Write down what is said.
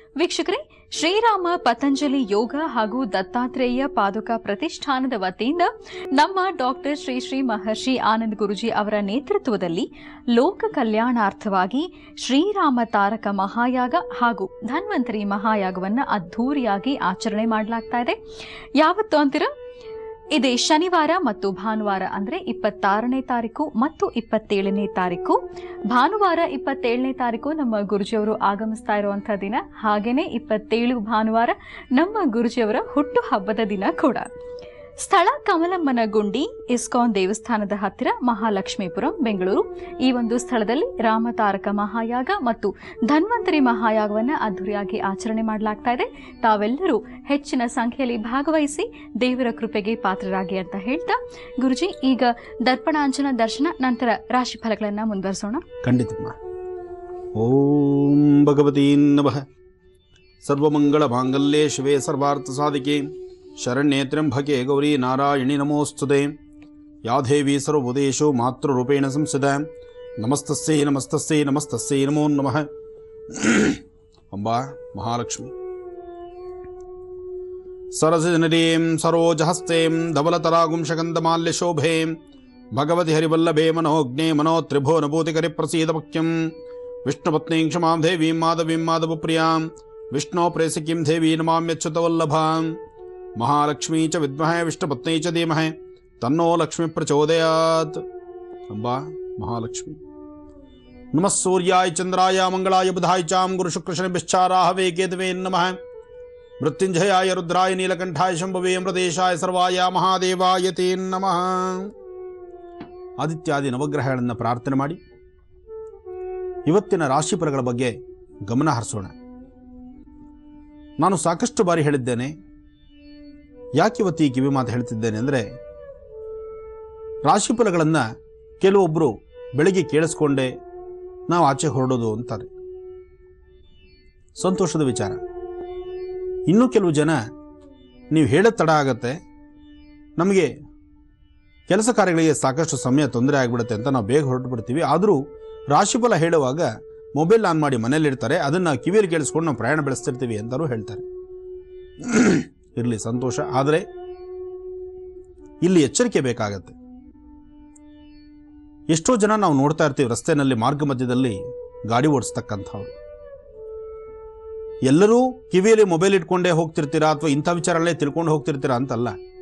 ವೀಕ್ಷಕರೇ, ಶ್ರೀರಾಮ ಪತಂಜಲಿ ಯೋಗ ಹಾಗೂ ದತ್ತಾತ್ರೇಯ ಪಾದುಕ ಪ್ರತಿಷ್ಠಾನದ ವತಿಯಿಂದ ನಮ್ಮ ಡಾಕ್ಟರ್ ಶ್ರೀ ಶ್ರೀ ಮಹರ್ಷಿ ಆನಂದ್ ಗುರುಜಿ ಅವರ ನೇತೃತ್ವದಲ್ಲಿ ಲೋಕ ಕಲ್ಯಾಣಾರ್ಥವಾಗಿ ಶ್ರೀರಾಮ ತಾರಕ ಮಹಾಯಾಗ ಹಾಗೂ ಧನ್ವಂತರಿ ಮಹಾಯಾಗವನ್ನು ಅದ್ಧೂರಿಯಾಗಿ ಆಚರಣೆ ಮಾಡಲಾಗ್ತಾ ಇದೆ. ಯಾವತ್ತು ಅಂತೀರಾ? ಇದೇ ಶನಿವಾರ ಮತ್ತು ಭಾನುವಾರ ಅಂದರೆ 26ನೇ ತಾರೀಕು ಮತ್ತು 27ನೇ ತಾರೀಕು. ಭಾನುವಾರ 27ನೇ ತಾರೀಕು ನಮ್ಮ ಗುರುಜಿಯವರು ಆಗಮಿಸ್ತಾ ಇರುವಂತಹ ದಿನ. ಹಾಗೇನೆ 27 ಭಾನುವಾರ ನಮ್ಮ ಗುರುಜಿಯವರ ಹುಟ್ಟು ಹಬ್ಬದ ದಿನ ಕೂಡ. ಸ್ಥಳ ಕಮಲಮ್ಮನ ಗುಂಡಿ, ಇಸ್ಕಾನ್ ದೇವಸ್ಥಾನದ ಹತ್ತಿರ, ಮಹಾಲಕ್ಷ್ಮೀಪುರಂ, ಬೆಂಗಳೂರು. ಈ ಒಂದು ಸ್ಥಳದಲ್ಲಿ ರಾಮತಾರಕ ಮಹಾಯಾಗ ಮತ್ತು ಧನ್ವಂತರಿ ಮಹಾಯಾಗವನ್ನು ಅದ್ದೂರಿಯಾಗಿ ಆಚರಣೆ ಮಾಡಲಾಗ್ತಾ ಇದೆ. ತಾವೆಲ್ಲರೂ ಹೆಚ್ಚಿನ ಸಂಖ್ಯೆಯಲ್ಲಿ ಭಾಗವಹಿಸಿ ದೇವರ ಕೃಪೆಗೆ ಪಾತ್ರರಾಗಿ ಅಂತ ಹೇಳ್ತಾ, ಗುರುಜಿ ಈಗ ದರ್ಪಣಾಂಜನ ದರ್ಶನ ನಂತರ ರಾಶಿ ಫಲಗಳನ್ನು ಮುಂದುವರಿಸೋಣ. ಖಂಡಿತಮ್ಮ. ಓಂ ಭಗವತೀ ನಮಃ. ಸರ್ವಮಂಗಳ ಮಾಂಗಲ್ಯೆ ಶಿವೆ ಸರ್ವಾರ್ಥ ಸಾಧಿಕೆ ಶರಣ್ಯೇ ತ್ರ್ಯಂಬಕೆ ಗೌರಿ ನಾರಾಯಣಿ ನಮೋಸ್ತುತೆ. ಯಾ ದೇವಿ ಸರ್ವಭೂತೇಷು ಮಾತೃರೂಪೇಣ ಸಂಸ್ಥಿತಾ. ನಮಸ್ತಸ್ಯೈ ನಮಸ್ತಸ್ಯೈ ನಮಸ್ತಸ್ಯೈ ನಮೋ ನಮಃ. ಅಂಬಾ ಮಹಾಲಕ್ಷ್ಮಿ ಸರಸಜನರೀಂ ಸರೋಜಹಸ್ತೇಂ ಧವಲತರಾಗುಂ ಶಗಂಧಮಾಲ್ಯಶೋಭೇಂ ಭಗವತಿ ಹರಿವಲ್ಲಭೇ ಮನೋಜ್ಞೆ ಮನೋತ್ರಿಭುವನಭೂತಿಕರಿ ಪ್ರಸೀದ ಮುಖ್ಯಂ ವಿಷ್ಣುಪತ್ನೀಂ ಕ್ಷಮಾಂ ದೇವೀಂ ಮಾಧವೀಂ ಮಾಧವಪ್ರಿಯಾಂ ವಿಷ್ಣೋ ಪ್ರೇಯಸಿಕೀಂ ದೇವೀ ನಮಾಮ್ಯಚ್ಯುತವಲ್ಲಭಾಂ. ಮಹಾಲಕ್ಷ್ಮೀ ಚ ವಿದ್ಮಹೇ ವಿಷ್ಣುಪತ್ನೈ ಚ ಧೀಮಹಿ ತನ್ನೋ ಲಕ್ಷ್ಮೀ ಪ್ರಚೋದಯಾತ್. ಅಂಬಾ ಮಹಾಲಕ್ಷ್ಮಿ. ನಮಃ ಸೂರ್ಯಾಯ ಚಂದ್ರಾಯ ಮಂಗಳಾಯ ಬುಧಾಯ ಚಾಂ ಗುರು ಶುಕ್ರ ಶನಿಶ್ಚಾರಾಹವೇ ಕೇತವೇ ನಮಃ. ಮೃತ್ಯುಂಜಯಾಯ ರುದ್ರಾಯ ನೀಲಕಂಠಾಯ ಶಂಭವೇ ಅಮೃತೇಶಾಯ ಸರ್ವಾಯ ಮಹಾದೇವಾಯ ತೇ ನಮಃ. ಆದಿತ್ಯಾದಿ ನವಗ್ರಹಗಳನ್ನು ಪ್ರಾರ್ಥನೆ ಮಾಡಿ ಇವತ್ತಿನ ರಾಶಿಫಲಗಳ ಬಗ್ಗೆ ಗಮನ ಹರಿಸೋಣ. ನಾನು ಸಾಕಷ್ಟು ಬಾರಿ ಹೇಳಿದ್ದೇನೆ. ಯಾಕೆ ಇವತ್ತು ಈ ಕಿವಿ ಮಾತು ಹೇಳ್ತಿದ್ದೇನೆ ಅಂದರೆ, ರಾಶಿಫಲಗಳನ್ನು ಕೆಲವೊಬ್ಬರು ಬೆಳಿಗ್ಗೆ ಕೇಳಿಸ್ಕೊಂಡೆ ನಾವು ಆಚೆ ಹೊರಡೋದು ಅಂತಾರೆ. ಸಂತೋಷದ ವಿಚಾರ. ಇನ್ನೂ ಕೆಲವು ಜನ ನೀವು ಹೇಳೋದು ತಡ ಆಗತ್ತೆ, ನಮಗೆ ಕೆಲಸ ಕಾರ್ಯಗಳಿಗೆ ಸಾಕಷ್ಟು ಸಮಯ ತೊಂದರೆ ಆಗಿಬಿಡುತ್ತೆ ಅಂತ ನಾವು ಬೇಗ ಹೊರಟು ಬಿಡ್ತೀವಿ. ಆದರೂ ರಾಶಿಫಲ ಹೇಳುವಾಗ ಮೊಬೈಲ್ ಆನ್ ಮಾಡಿ ಮನೇಲಿರ್ತಾರೆ, ಅದನ್ನು ಕಿವಿಯಲ್ಲಿ ಕೇಳಿಸ್ಕೊಂಡು ನಾವು ಪ್ರಯಾಣ ಬೆಳೆಸ್ತಿರ್ತೀವಿ ಅಂತಲೂ ಹೇಳ್ತಾರೆ. ಇರಲಿ, ಸಂತೋಷ. ಆದರೆ ಇಲ್ಲಿ ಎಚ್ಚರಿಕೆ ಬೇಕಾಗತ್ತೆ. ಎಷ್ಟೋ ಜನ ನಾವು ನೋಡ್ತಾ ಇರ್ತೀವಿ ರಸ್ತೆಯಲ್ಲಿ, ಮಾರ್ಗ ಮಧ್ಯದಲ್ಲಿ ಗಾಡಿ ಓಡಿಸ್ತಕ್ಕಂಥವ್ರು. ಎಲ್ಲರೂ ಕಿವಿಯಲ್ಲಿ ಮೊಬೈಲ್ ಇಟ್ಕೊಂಡೇ ಹೋಗ್ತಿರ್ತೀರಾ ಅಥವಾ ಇಂಥ ವಿಚಾರಗಳೇ ತಿಳ್ಕೊಂಡು ಹೋಗ್ತಿರ್ತೀರಾ ಅಂತಲ್ಲ.